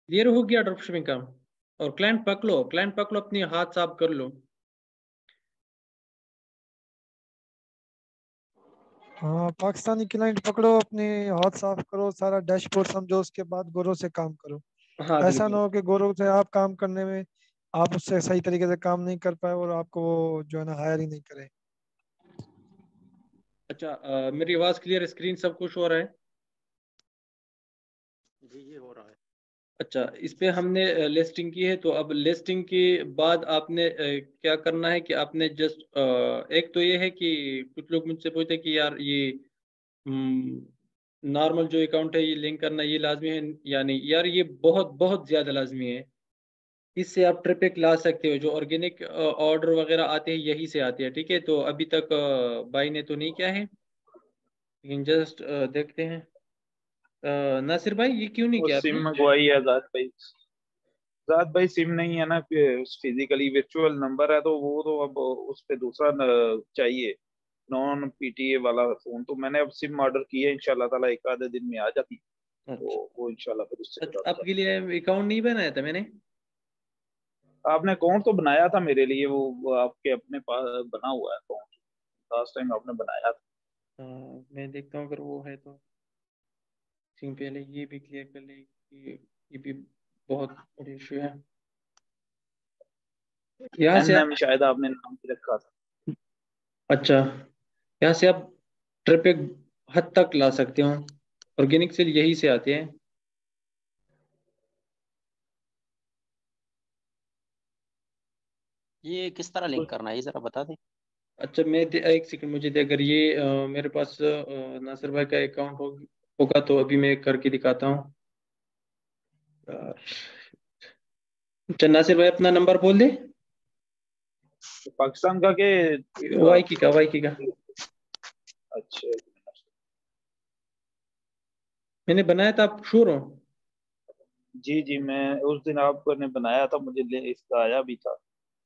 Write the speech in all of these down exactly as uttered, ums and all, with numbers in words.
Clear हो गया drop shipping का। और क्लाइंट पकड़ो, क्लाइंट पकड़ो, अपने हाथ साफ कर लो। हाँ, पाकिस्तानी क्लाइंट पकड़ो, अपने हाथ साफ करो, सारा डैशबोर्ड समझो, उसके बाद गोरो से काम करो। हाँ ऐसा ना बिल्कुल। हो कि गोरो से आप काम करने में आप उससे सही तरीके से काम नहीं कर पाए और आपको वो जो है ना हायर ही नहीं करे। अच्छा, अ, मेरी आवाज़ क्लियर, स्क्रीन सब कुछ हो रहा है? जी ये हो रहा है। अच्छा, इस पे हमने लिस्टिंग की है, तो अब लिस्टिंग के बाद आपने अ, क्या करना है कि आपने जस्ट एक तो ये है कि कुछ लोग मुझसे पूछते हैं कि यार ये नॉर्मल जो अकाउंट है ये लिंक करना ये लाजमी है या नहीं। यार ये बहुत बहुत ज़्यादा लाजमी है। इससे आप ट्रिपिक ला सकते हो, जो ऑर्गेनिक ऑर्डर वगैरह आते हैं यही से आते हैं। ठीक है, तो अभी तक अ, भाई ने तो नहीं किया है, लेकिन जस्ट देखते हैं। अ, नासिर भाई ये क्यों नहीं वो किया सिम आपने? मंगवाई है जात भाई। जात भाई सिम नहीं है ना, फिजिकली वर्चुअल नंबर है, तो वो तो अब उस पे दूसरा न- चाहिए, नॉन पीटीए वाला फोन। तो मैंने अब सिम ऑर्डर की है, इंशाल्लाह ताला एक आधे दिन में आ जाती। तो अच्छा। वो इंशाल्लाह फिर उससे अच्छा, बात आपके लिए अकाउंट नहीं बनाया था मैंने? कर। आपने अकाउंट तो बनाया था मेरे लिए, वो, वो आपके अपने पास बना हुआ है अकाउंट, लास्ट टाइम आपने बनाया था। अ, मैं देखता हूँ अगर वो है तो। सिंह पहले ये भी क्लियर कर ले कि ये भी बहुत बड़ी इशू है। यहाँ से एन आप, एम शायद आपने नाम भी रखा था। अच्छा, यहाँ से आप ट्रिप एक हद तक ला सकते हो। ऑर्गेनिक सेल यही से आते हैं। ये किस तरह लिंक करना है ये जरा बता दें। अच्छा, मैं दे, एक सेकंड मुझे दे, अगर ये अ, मेरे पास अ, नासिर भाई का अकाउंट हो, होगा तो अभी मैं करके दिखाता हूँ। अ, अच्छा, नासिर भाई अपना नंबर बोल दे। तो पाकिस्तान का के इसका। वाई की का, वाई की का अच्छा, मैंने बनाया था, आप श्योर हो? जी जी, मैं उस दिन आपने बनाया था, मुझे ले- इसका आया भी था।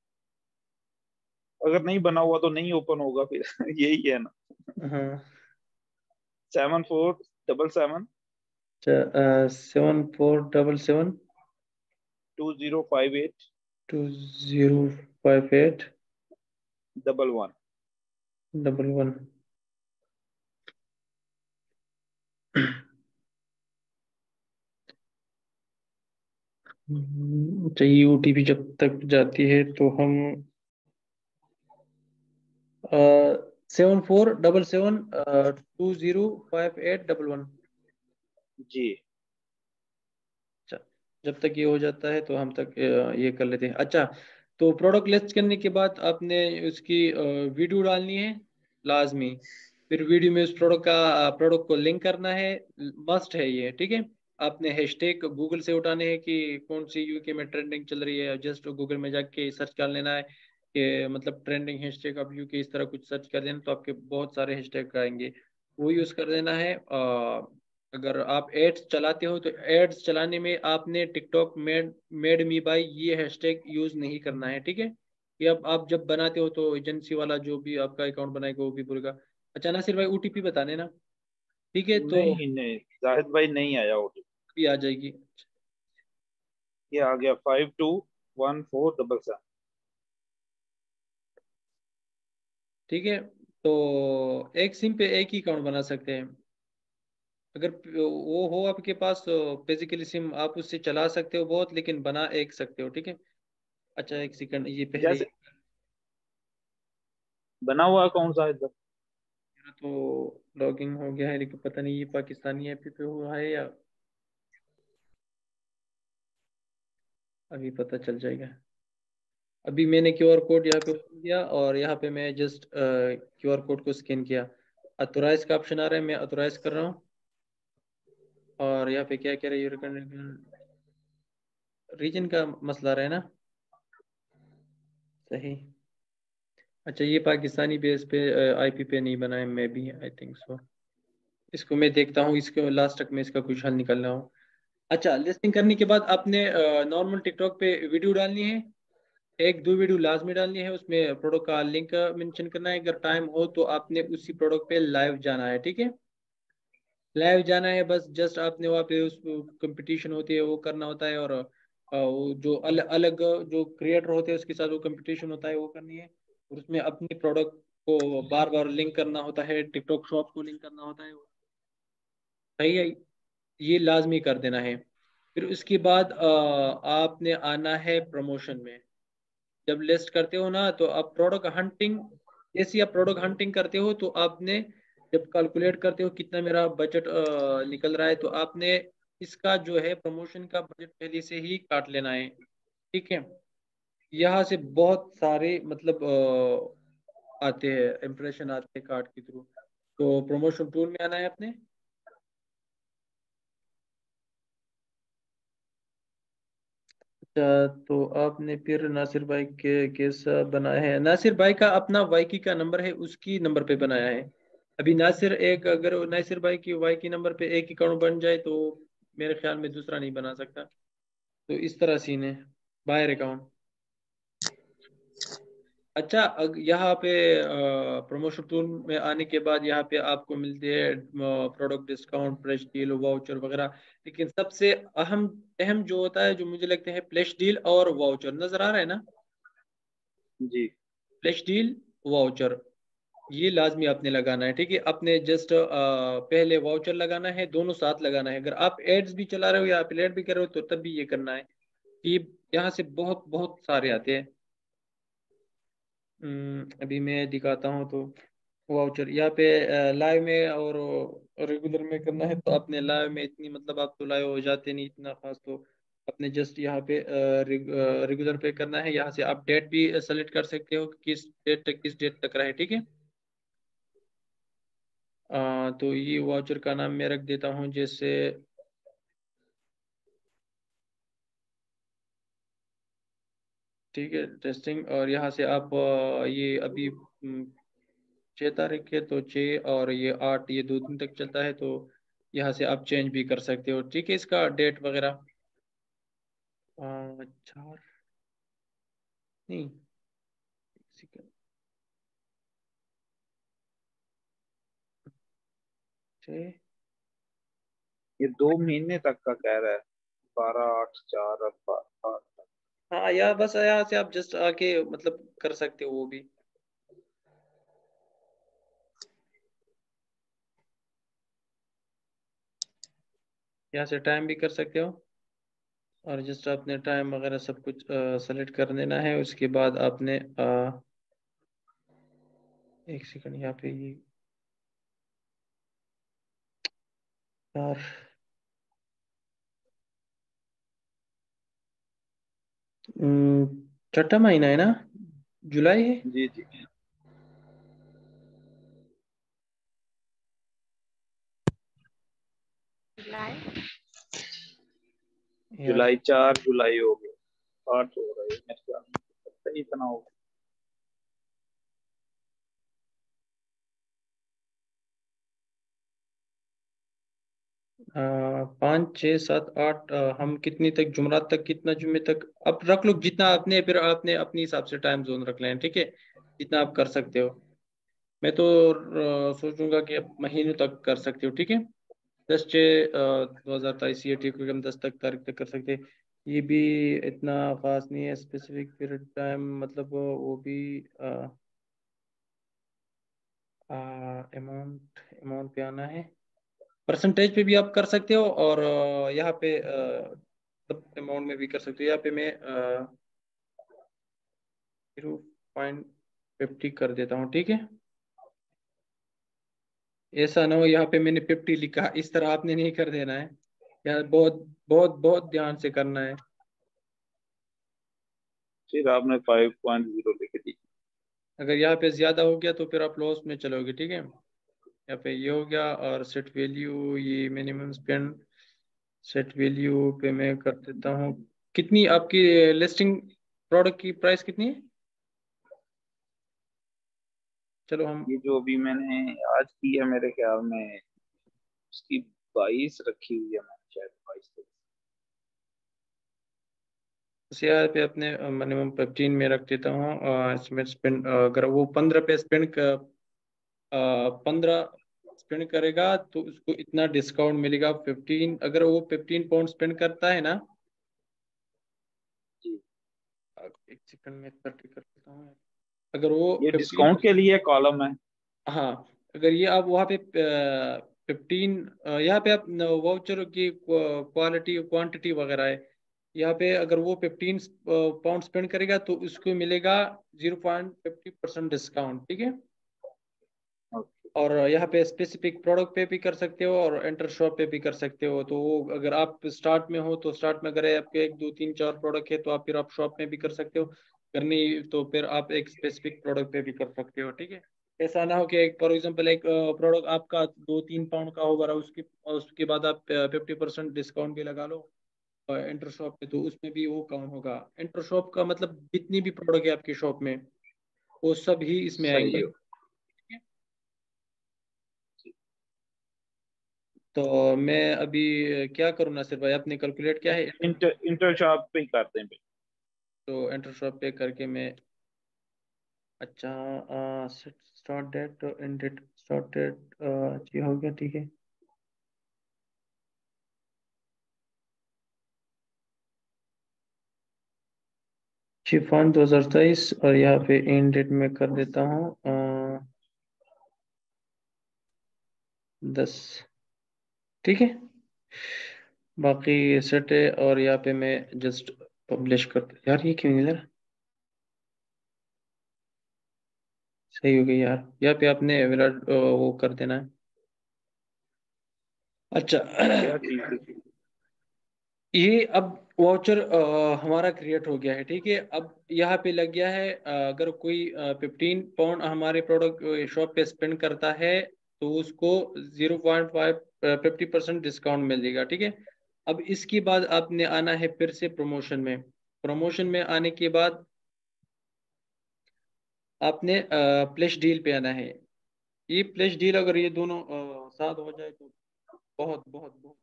अगर नहीं बना हुआ तो नहीं ओपन होगा फिर यही है ना। हाँ। सेवन फोर डबल सेवन अच्छा, seven four double seven two zero five eight two zero five eight double one. Double one. चाहिए ओटीपी जब तक जाती है तो हम seven four double seven two zero five eight double one. जी अच्छा, जब तक ये हो जाता है तो हम तक अ, ये कर लेते हैं। अच्छा, तो प्रोडक्ट लिस्ट करने के बाद आपने उसकी वीडियो डालनी है लाजमी। फिर वीडियो में उस प्रोडक्ट का प्रोडक्ट को लिंक करना है, मस्ट है ये। ठीक है, आपने हैशटैग गूगल से उठाने हैं कि कौन सी यूके में ट्रेंडिंग चल रही है। जस्ट गूगल में जाके सर्च कर लेना है कि मतलब ट्रेंडिंग हैशटैग आप यूके इस तरह कुछ सर्च कर देना तो आपके बहुत सारे हैशटैग आएंगे, वो यूज़ कर देना है। अ, अगर आप एड्स चलाते हो तो एड्स चलाने में आपने TikTok made made me buy ये हैशटैग यूज नहीं करना है। ठीक है, ये अब आप जब बनाते हो तो एजेंसी वाला जो भी आपका अकाउंट बनाएगा वो भी बोलेगा। अच्छा नासिर भाई ओटीपी बता देना। ठीक है, तो नहीं नहीं, जाहिद भाई नहीं आया ओटीपी। अभी आ जाएगी। ये आ गया five two one four double seven. ठीक है, तो एक सिम पे एक ही अकाउंट बना सकते हैं। अगर वो हो आपके पास फिजिकली सिम आप उससे चला सकते हो बहुत, लेकिन बना एक सकते हो। ठीक है। अच्छा एक सेकंड, ये पहले जैसे बना हुआ कौन सा इधर। मेरा तो लॉगिन हो गया है, लेकिन पता नहीं ये पाकिस्तानी ऐप पे हुआ है या अभी पता चल जाएगा। अभी मैंने क्यूआर कोड यहाँ पे ओपन किया और यहाँ पे मैं जस्ट क्यूआर कोड को स्कैन किया। अथोराइज का ऑप्शन आ रहा है, मैं अथोराइज कर रहा हूँ। और यहाँ पे क्या कह रहा है, रीजन का मसला आ रहा है ना? सही। अच्छा, ये पाकिस्तानी बेस पे आईपी पे नहीं बना है, मैं भी आई थिंक सो। इसको मैं देखता हूँ, इसको लास्ट तक मैं इसका कुछ हल निकालना हूँ। अच्छा, लिस्टिंग करने के बाद आपने नॉर्मल टिकटॉक पे वीडियो डालनी है, एक दो वीडियो लाजमी डालनी है। उसमें प्रोडक्ट का लिंक मेंशन करना है, अगर टाइम हो तो आपने उसी प्रोडक्ट पे लाइव जाना है। ठीक है, लाइव जाना है, बस जस्ट आपने वहाँ पे उस कंपटीशन होती है वो करना होता है, और अ, वो जो अल, अलग जो क्रिएटर होते हैं उसके साथ वो कंपटीशन होता है वो करनी है, और उसमें अपने प्रोडक्ट को बार बार लिंक करना होता है, टिकटॉक शॉप को लिंक करना होता है। सही है, ये लाजमी कर देना है। फिर उसके बाद अ, आपने आना है प्रमोशन में। जब लिस्ट करते हो ना तो आप प्रोडक्ट हंटिंग, जैसे आप प्रोडक्ट हंटिंग करते हो तो आपने जब कैलकुलेट करते हो कितना मेरा बजट निकल रहा है, तो आपने इसका जो है प्रमोशन का बजट पहले से ही काट लेना है। ठीक है, यहाँ से बहुत सारे मतलब अ, आते हैं, इम्प्रेशन आते हैं कार्ड के थ्रू। तो प्रमोशन टूल में आना है अपने। अच्छा, तो आपने फिर नासिर भाई के कैसा बनाया है? नासिर भाई का अपना वाईकी का नंबर है, उसकी नंबर पे बनाया है। अभी नासिर एक, अगर नासिर भाई की वाईकी नंबर पे एक अकाउंट बन जाए तो मेरे ख्याल में दूसरा नहीं बना सकता। तो इस तरह सीन है, बायर अकाउंट। अच्छा, अग यहाँ पे प्रमोशन टूल में आने के बाद यहाँ पे आपको मिलती है product discount, flash deal, voucher वगैरह। लेकिन सबसे अहम अहम जो होता है, जो मुझे लगता है, फ्लैश डील और वाउचर। नजर आ रहा है ना? जी फ्लैश डील, वाउचर, ये लाजमी आपने लगाना है। ठीक है, आपने जस्ट पहले वाउचर लगाना है, दोनों साथ लगाना है। अगर आप एड्स भी चला रहे हो या एफिलिएट भी कर रहे हो तो तब भी ये करना है। कि यहाँ से बहुत बहुत सारे आते हैं। हम्म, अभी मैं दिखाता हूँ तो वाउचर यहाँ पे लाइव में और रेगुलर में करना है। तो आपने लाइव में इतनी, मतलब आप तो लाइव हो जाते नहीं इतना खास, तो अपने जस्ट यहाँ पे रेगुलर पे करना है। यहाँ से आप डेट भी सेलेक्ट कर सकते हो कि किस डेट तक किस डेट तक रहे। ठीक है, अ, तो ये वाउचर का नाम मैं रख देता हूँ जैसे, ठीक है, टेस्टिंग। और यहाँ से आप अ, ये अभी हम्म, छः तारीख है तो छः, और ये आठ, ये दो दिन तक चलता है। तो यहाँ से आप चेंज भी कर सकते हो। ठीक है, इसका डेट वगैरह अ, चार नहीं, सेकंड, छः। ये दो महीने तक का कह रहा है, बारह आठ चार और बा- आठ। हाँ यार, बस यहाँ से आप जस्ट आके मतलब कर सकते हो वो भी। यहाँ से टाइम भी कर सकते हो, और जस्ट आपने टाइम वगैरह सब कुछ सेलेक्ट कर देना है। उसके बाद आपने अ, एक सेकंड, यहाँ पे ये यार, हम्म, छठा महीना है ना, जुलाई है जी जी, यार। जुलाई, चार जुलाई हो गया, आठ हो रहा है मेरे ख्याल में, सही इतना हो। अ, पाँच छः सात आठ, अ, हम कितनी तक, जुमरात तक, कितना जुम्मे तक आप रख लो जितना आपने, फिर आपने अपने हिसाब से टाइम जोन रख लें। ठीक है, जितना आप कर सकते हो। मैं तो अ, सोचूंगा कि आप महीनों तक कर सकते हो। ठीक है, दस छः दो हजार तेईस, ये ठीक है, हम दस तक तारीख तक कर सकते हैं। ये भी इतना खास नहीं है, स्पेसिफिक पीरियड टाइम, मतलब वो भी अमाउंट अमाउंट पे आना है। परसेंटेज पे भी आप कर सकते हो, और अ, यहाँ पे सब अमाउंट में भी कर सकते हो। यहाँ पे मैं जीरो पॉइंट फिफ्टी कर देता हूँ। ठीक है, ऐसा ना हो यहाँ पे मैंने फिफ्टी लिखा, इस तरह आपने नहीं कर देना है। यार बहुत बहुत बहुत ध्यान से करना है। फिर आपने फाइव पॉइंट जीरो लिख दी। अगर यहाँ पे ज्यादा हो गया तो फिर आप लॉस में चलोगे। ठीक है, यहाँ पे ये हो गया, और सेट वैल्यू, ये मिनिमम स्पेंड, सेट वैल्यू पे मैं कर देता हूँ। कितनी आपकी लिस्टिंग प्रोडक्ट की प्राइस कितनी है? चलो हम, ये जो अभी मैंने आज की है मेरे ख्याल में, उसकी बाईस रखी हुई है मैंने, शायद बाईस तक। शेयर पे अपने मिनिमम फिफ्टीन में रख देता हूँ। अ, इसमें स्पेंड, अगर वो पंद्रह पे स्पेंड, पंद्रह स्पेंड करेगा तो उसको इतना डिस्काउंट मिलेगा फिफ्टीन। अगर वो फिफ्टीन पाउंड स्पेंड करता है ना, अब एक सेकंड में थर्टी कर देता हूँ। अगर वो ये फिफ्टीन, डिस्काउंट के लिए कॉलम है। हाँ, अगर ये आप वहाँ पे फिफ्टीन, यहाँ पे आप वाउचर की क्वालिटी क्वांटिटी वगैरह है, यहाँ पे अगर वो फिफ्टीन पाउंड स्पेंड करेगा तो उसको मिलेगा zero point fifty percent discount, ठीक है। और यहाँ पे स्पेसिफिक प्रोडक्ट पे भी कर सकते हो और एंटर शॉप पे भी कर सकते हो। तो वो अगर आप स्टार्ट में हो तो स्टार्ट में अगर आपके एक दो तीन चार प्रोडक्ट है तो आप फिर आप शॉप में भी कर सकते हो, करनी तो फिर आप एक स्पेसिफिक प्रोडक्ट पे भी कर सकते हो, ठीक है। ऐसा ना हो कि एक फॉर एग्जांपल एक प्रोडक्ट आपका दो तीन पाउंड का होगा, उसकी उसके बाद आप फिफ्टी परसेंट डिस्काउंट भी लगा लो एंटर शॉप पे, तो उसमें भी वो काउंट होगा। एंटर शॉप का मतलब जितनी भी प्रोडक्ट है आपकी शॉप में वो सब ही इसमें सही आएंगे। है। तो मैं अभी क्या करूँ नासिर भाई, आपने कैलकुलेट क्या है? इंटर इंटर शॉप पे ही करते हैं भाई। तो एंटर शॉप पे करके मैं, अच्छा, start date end date, start date ये हो गया, ठीक है। शिफॉन दो हजार तेईस और यहाँ पे एंड डेट में कर देता हूँ अ, दस, ठीक है। बाकी सेट है और यहाँ पे मैं जस्ट पब्लिश कर, यार ये क्यों नहीं लग रहा? सही हो गई यार, यहाँ पे आपने विराट वो कर देना है। अच्छा क्या चीज है? ये अब वाउचर हमारा क्रिएट हो गया है, ठीक है। अब यहाँ पे लग गया है अ, अगर कोई फिफ्टीन पाउंड हमारे प्रोडक्ट शॉप पे स्पेंड करता है तो उसको zero point five fifty percent discount मिलेगा, ठीक है। अब इसके बाद आपने आना है फिर से प्रमोशन में। प्रमोशन में आने के बाद आपने प्लस डील पे आना है। ये प्लस डील अगर ये दोनों अ, साथ हो जाए तो बहुत बहुत बहुत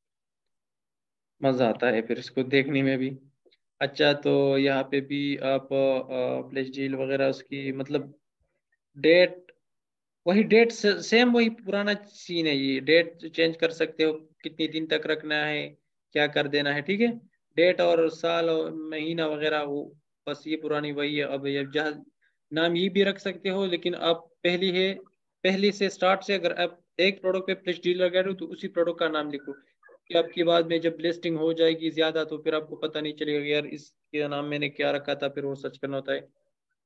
मजा आता है फिर इसको देखने में भी। अच्छा, तो यहाँ पे भी आप प्लेस डील वगैरह उसकी मतलब डेट, वही डेट सेम, वही पुराना सीन है। ये डेट चेंज कर सकते हो, कितनी दिन तक रखना है, क्या कर देना है, ठीक है। डेट और साल और महीना वगैरह वो बस ये पुरानी वही है। अब ये जहाँ नाम ये भी रख सकते हो, लेकिन आप पहली है, पहले से स्टार्ट से अगर आप एक प्रोडक्ट पे प्लेस डील लगा रहे हो तो उसी प्रोडक्ट का नाम लिखो, कि आपकी बाद में जब लिस्टिंग हो जाएगी ज्यादा तो फिर आपको पता नहीं चलेगा कि यार इसके नाम मैंने क्या रखा था, फिर वो सर्च करना होता है।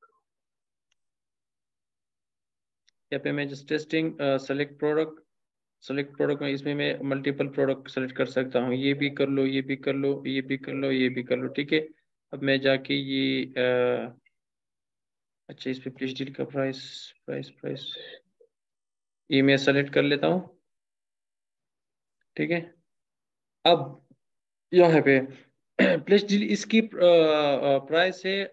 यहाँ पे मैं just testing select product, select product में इसमें मैं मल्टीपल प्रोडक्ट सेलेक्ट कर सकता हूँ। ये भी कर लो, ये भी कर लो, ये भी कर लो, ये भी कर लो, ठीक है। अब मैं जाके ये अ, अच्छा, इस पे प्लीज डील का प्राइस, प्राइस प्राइस ये मैं सेलेक्ट कर लेता हूँ, ठीक है। अब यहाँ पे प्लेस डील इसकी प्राइस है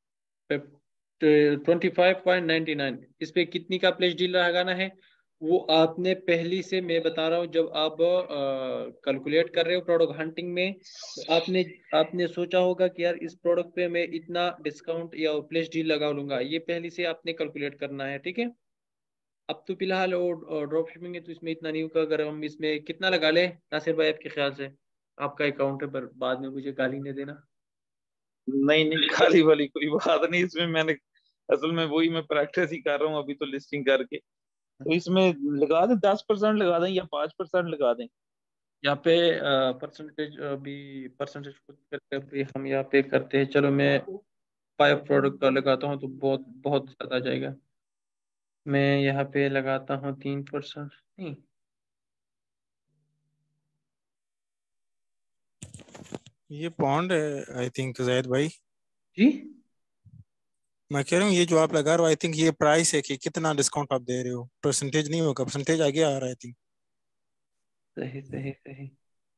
twenty five point ninety nine. इस पे कितनी का प्लेस डील लगाना है वो आपने पहली से, मैं बता रहा हूँ, जब आप कैलकुलेट कर रहे हो प्रोडक्ट हंटिंग में तो आपने आपने सोचा होगा कि यार इस प्रोडक्ट पे मैं इतना डिस्काउंट या प्लेस डील लगा लूंगा, ये पहली से आपने कैलकुलेट करना है, ठीक है। अब तो फिलहाल वो ड्रॉप शिपिंग है तो इसमें इतना नहीं होगा। अगर हम इसमें कितना लगा ले नासिर भाई आपके ख्याल से? आपका अकाउंट है पर बाद में मुझे गाली नहीं देना। नहीं नहीं, खाली वाली कोई बात नहीं इसमें। मैंने असल में वही मैं प्रैक्टिस ही कर रहा हूँ अभी तो लिस्टिंग करके। तो इसमें लगा दें, दस परसेंट लगा दें या पांच परसेंट लगा दें? यहाँ पे परसेंटेज भी, परसेंटेज खुद करके भी हम यहाँ पे करते हैं। चलो मैं फाइव प्रोडक्ट का लगाता हूँ तो बहुत बहुत ज़्यादा आ जाएगा। मैं यहाँ पे लगाता हूँ तीन परसेंट, नहीं ये पॉन्ड है आई थिंक जैद भाई। जी, मैं कह रहा हूँ ये जो आप लगा रहे हो आई थिंक ये प्राइस है कि कितना डिस्काउंट आप दे रहे हो, परसेंटेज नहीं होगा, परसेंटेज आगे आ रहा है आई थिंक। सही सही सही।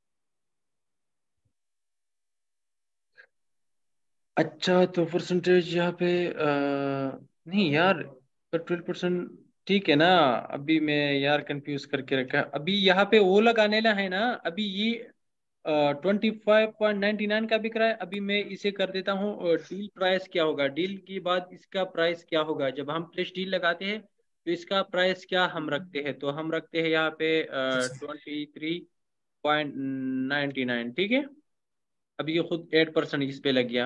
अच्छा, तो परसेंटेज यहाँ पे अ, नहीं यार, ट्वेल्व परसेंट ठीक है ना। अभी मैं यार कंफ्यूज करके रखा है। अभी यहाँ पे वो लगाने ला है ना, अभी ये twenty five point ninety nine का बिक रहा है। अभी मैं इसे कर देता हूँ डील प्राइस क्या होगा, डील के बाद इसका प्राइस क्या होगा। जब हम प्लेस डील लगाते हैं तो इसका प्राइस क्या हम रखते हैं, तो हम रखते हैं यहाँ पे twenty three point ninety nine, ठीक है। अब ये खुद एट परसेंट इस पे लग गया।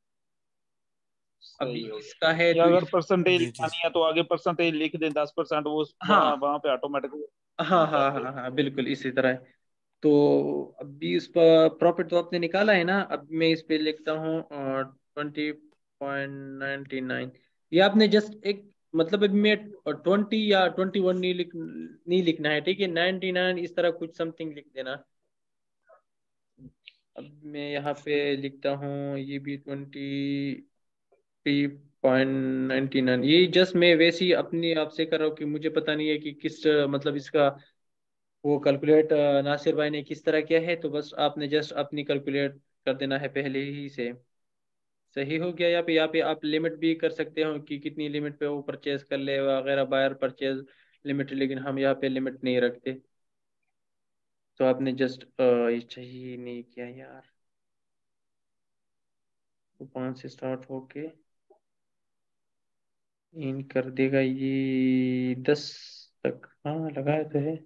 अभी सही हो इसका है या तो अगर इस, परसेंटेज जी जी लिखानी है तो आगे परसेंटेज लिख दें, दस परसेंट वो वहाँ हाँ वहाँ पे ऑटोमेटिक हाँ मिल हाँ जाते हाँ हैं। हाँ बिल्कुल इसी तरह है। तो अभी इस पर प्रॉफिट तो आपने निकाला है ना, अब मैं इस पे लिखता हूँ ट्वेंटी पॉइंट नाइन्टी नाइन। ये आपने जस्ट एक, मतलब अभी मैं ट्वेंटी या ट्वेंटी वन नहीं लिख नहीं लिखना है, ठीक है, नाइन्टी नाइन इस तरह कुछ समथिंग लिख देना। अब मैं यहाँ पे लिखता हूँ ये भी twenty three point ninety nine. ये जस्ट मैं वैसे ही अपनी आपसे कर रहा हूँ कि मुझे पता नहीं है कि किस मतलब इसका वो कैलकुलेट नासिर भाई ने किस तरह किया है, तो बस आपने जस्ट अपनी कैलकुलेट कर देना है पहले ही से। सही हो गया। यहाँ पे यहाँ पे आप लिमिट भी कर सकते हो कि कितनी लिमिट पे वो परचेज कर ले वगैरह, बायर परचेज लिमिट, लेकिन हम यहाँ पे लिमिट नहीं रखते। तो आपने जस्ट ये चाहिए नहीं किया यार, तो पाँच से स्टार्ट होके इन कर देगा ये दस तक, हाँ लगाया तो है।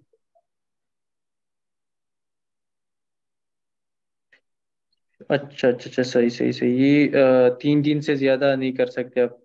अच्छा अच्छा अच्छा, सही सही सही। ये अ, तीन दिन से ज्यादा नहीं कर सकते आप,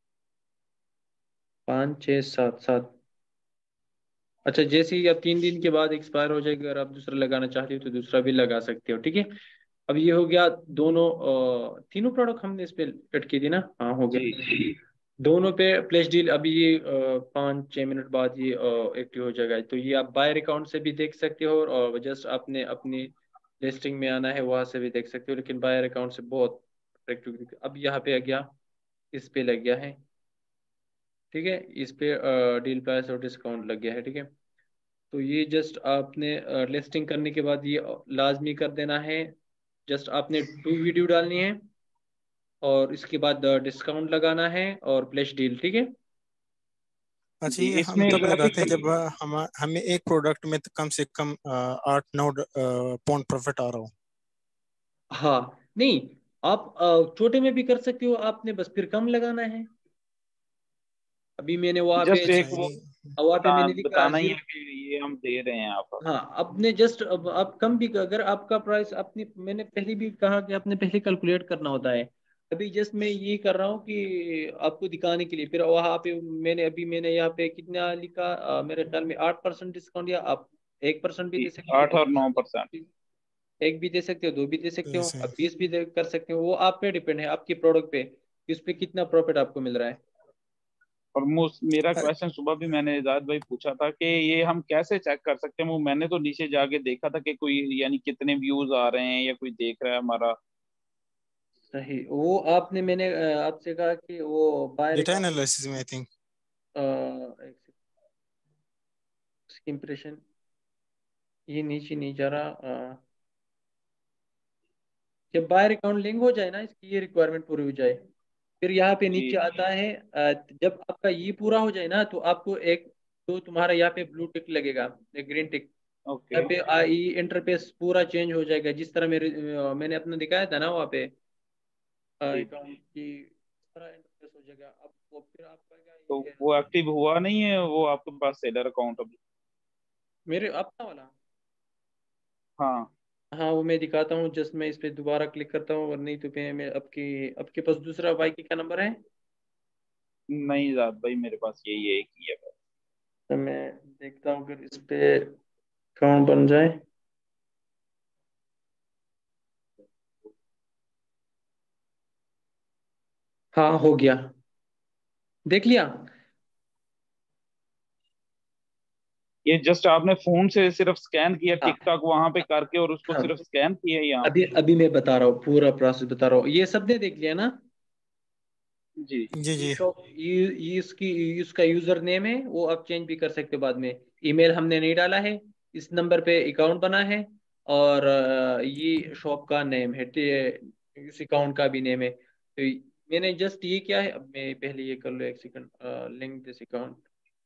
पाँच छः सात सात। अच्छा, जैसे ही आप तीन दिन के बाद एक्सपायर हो जाएगा, अगर आप दूसरा लगाना चाहते हो तो दूसरा भी लगा सकते हो, ठीक है। अब ये हो गया दोनों अ, तीनों प्रोडक्ट हमने इस पे कट की थी ना, हाँ हो जी गया। जी। दोनों पे प्लेस डील अभी ये अ, पाँच छः मिनट बाद ये एक्टिव हो जाएगा। तो ये आप बायर अकाउंट से भी देख सकते हो, और जस्ट आपने अपनी लिस्टिंग में आना है वहां से भी देख सकते हो, लेकिन बायर अकाउंट से बहुत एक्टिव। अब यहाँ पे आ गया, इस पे लग गया है, ठीक है। इस पे डील प्राइस और डिस्काउंट लग गया है, ठीक है। तो ये जस्ट आपने लिस्टिंग करने के बाद ये लाजमी कर देना है। जस्ट आपने टू वीडियो डालनी है, और इसके बाद डिस्काउंट लगाना है और प्लेस डील, ठीक है। अच्छा, जी ये हम इसमें तब लगाते हैं ग्राफिक जब अ, हम हमें एक प्रोडक्ट में तो कम से कम अ, आठ नौ पॉइंट प्रॉफिट आ रहा हो। हाँ नहीं, आप अ, छोटे में भी कर सकते हो, आपने बस फिर कम लगाना है। अभी मैंने वहां पे, जस्ट अच्छा एक वो ये वहां पे बता, मैंने लिखा बताना ही जीरो। है कि ये हम दे रहे हैं आप। हाँ, आपने जस्ट अब आप कम भी, अगर आपका प्राइस अपनी, मैंने पहले भी कहा कि आपने पहले कैलकुलेट करना होता है। अभी जस्ट मैं ये कर रहा हूँ कि आपको दिखाने के लिए, फिर वहाँ पे मैंने अभी मैंने यहाँ पे कितना लिखा, अ, मेरे ख्याल में आठ परसेंट डिस्काउंट, या आप एक परसेंट भी जी दे सकते हो, आठ और नौ परसेंट। एक भी दे सकते हो, दो भी दे सकते हो, ऐसे अब बीस भी दे, कर सकते हो। वो आप पे डिपेंड है, आपके प्रोडक्ट पे कि उस पे कितना प्रॉफिट आपको मिल रहा है। और मुझ मेरा अ, क्वेश्चन सुबह भी मैंने इजाज भाई पूछा था कि ये हम कैसे चेक कर सकते हैं। वो मैंने तो नीचे जाके देखा था कि कोई यानी कितने व्यूज आ रहे हैं या कोई देख रहा है हमारा। सही, वो आपने मैंने अ, आपसे कहा कि वो बायर डेटा अकाउंट, एनालिसिस में आई थिंक। इम्प्रेशन, ये नीचे नहीं जा रहा। अ, जब बायर अकाउंट लिंक हो जाए ना, इसकी ये रिक्वायरमेंट पूरी हो जाए, फिर यहाँ पे जी नीचे आता है, अ, जब आपका ये पूरा हो जाए ना, तो आपको एक, तो तुम्हारा यहाँ पे ब्लू टिक लगेगा, एक ग्रीन टिक। ओके। यहाँ पे आई इंटरफेस पूरा चेंज हो जाएगा, जिस तरह मेरे अ, मैंने अपना दिखाया था ना वहाँ पे जी अकाउंट की तरह इंटरफेस हो जाएगा। अब वो फिर आपका क्या तो ये है, वो एक्टिव हुआ नहीं है वो आपके पास सेलर अकाउंट अभी? मेरे अपना वाला। हाँ। हाँ वो मैं दिखाता हूँ, जस्ट मैं इस पे दोबारा क्लिक करता हूँ, और नहीं तो फिर मैं आपकी आपके पास दूसरा बाइक की क्या नंबर है। नहीं जात भाई मेरे पास यही एक ही है बस। तो मैं देखता हूँ अगर इस पे अकाउंट बन जाए। हाँ हो गया, देख लिया। ये जस्ट आपने फोन से सिर्फ स्कैन किया हाँ, टिकटॉक वहां पे करके और उसको हाँ सिर्फ स्कैन किया यहाँ अभी अभी मैं बता रहा हूँ, पूरा प्रोसेस बता रहा हूँ, ये सबने देख लिया ना। पे? जी जी ये जी। शॉप, ये ये इसकी, इसका यूजर नेम है, वो आप चेंज भी कर सकते हो बाद में। ईमेल हमने नहीं डाला है, इस नंबर पे अकाउंट बना है, और अ, ये शॉप का नेम है, ते- इस अकाउंट का भी नेम है। तो मैंने जस्ट ये किया है, अब मैं पहले ये कर लो, एक सेकंड, लिंक दिस अकाउंट।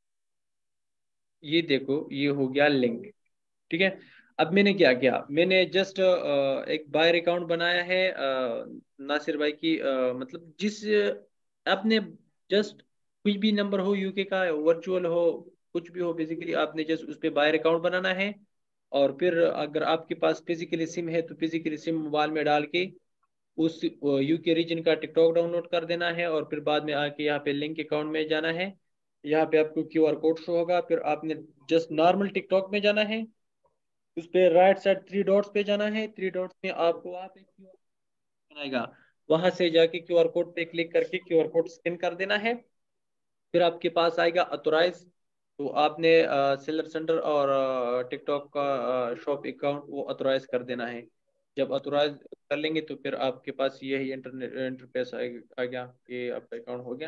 ये देखो ये हो गया लिंक, ठीक है। अब मैंने क्या किया, मैंने जस्ट एक बायर अकाउंट बनाया है अ, नासिर भाई की, अ, मतलब जिस आपने जस्ट कुछ भी नंबर हो यूके का, वर्चुअल हो, कुछ भी हो, बेसिकली आपने जस्ट उस पर बायर अकाउंट बनाना है। और फिर अगर आपके पास फिजिकली सिम है तो फिजिकली सिम मोबाइल में डाल के उस यूके रीजन का टिकटॉक डाउनलोड कर देना है, और फिर बाद में आके यहाँ पे लिंक अकाउंट में जाना है। यहाँ पे आपको क्यू आर कोड शो होगा, फिर आपने जस्ट नॉर्मल टिकटॉक में जाना है, उस पे राइट साइड थ्री डॉट्स पे जाना है, थ्री डॉट्स में आपको वहाँ पे क्यू आर बनाएगा, वहां से जाके क्यू आर कोड पे क्लिक करके क्यू आर कोड स्कैन कर देना है। फिर आपके पास आएगा अथोराइज, तो आपने सेलर सेंटर और टिकटॉक का शॉप अकाउंट वो अथोराइज कर देना है। जब अथोराइज कर लेंगे तो फिर आपके पास यही इंटरनेट इंटरफेस आ गया, ये आपका अकाउंट हो गया।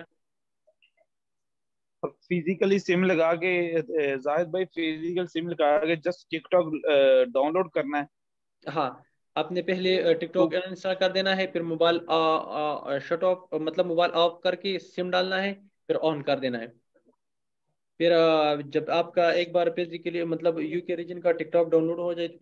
फिजिकली सिम लगा के अ, जाहिद भाई फिजिकल सिम लगा के जस्ट टिकटॉक डाउनलोड करना है। हाँ, आपने पहले टिकटॉक इंस्टॉल कर देना है, फिर मोबाइल शट ऑफ मतलब मोबाइल ऑफ करके सिम डालना है, फिर ऑन कर देना है। फिर अ, जब आपका एक बार फिजिकली मतलब यूके रीजन का टिकटॉक डाउनलोड हो जाए